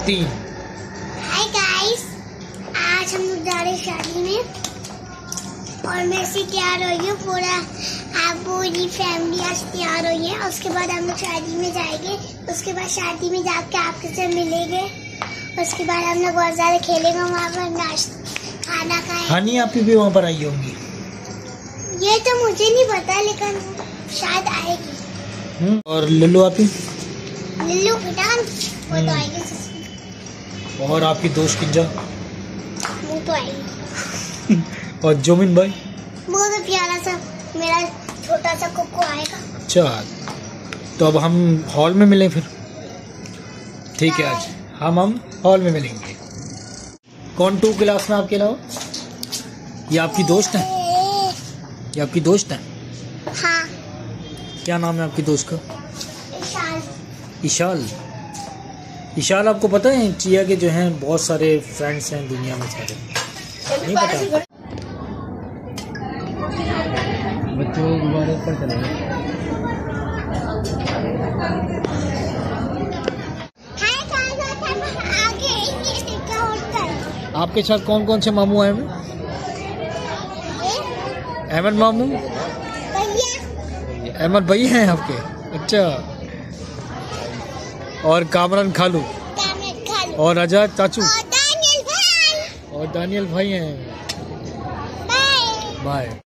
3। Hi guys, आज हम लोग जा रहे हैं शादी में और मैं से तैयार हो हूँ। पूरी फैमिली आज तैयार हुई है। उसके बाद हम लोग शादी में जाएंगे। उसके बाद शादी में जाके आपके से मिलेंगे। उसके बाद हम लोग बहुत ज्यादा खेलेंगे, वहाँ पर नाश्ता खाना खाएंगे। हनी आप भी वहाँ पर आई होंगी? ये तो मुझे नहीं पता, लेकिन शायद आएगी। और लल्लू आप ही? लल्लू बेटा वो तो आएगी। और आपकी दोस्त किंजा? वो तो आएगी। और जोमिन भाई? वो तो प्यारा सा मेरा छोटा सा कुक्कू आएगा। अच्छा, तो अब हम हॉल में मिलें फिर? ठीक है, आज हम हॉल में मिलेंगे। कौन 2 क्लास में आपके अलावा? ये आपकी दोस्त है? ये आपकी दोस्त है? हाँ। क्या नाम है आपकी दोस्त का? इशाल। इशाल? इशाल, आपको पता है चिया के जो हैं बहुत सारे फ्रेंड्स हैं दुनिया में सारे? नहीं पता? बच्चों गुब्बारे पर चलेंगे। आपके साथ कौन कौन से मामू आए हैं? अहमद मामू, अहमद भाई हैं आपके? अच्छा, और कामरान खालू और आजाद चाचू और दानियल भाई हैं। बाय।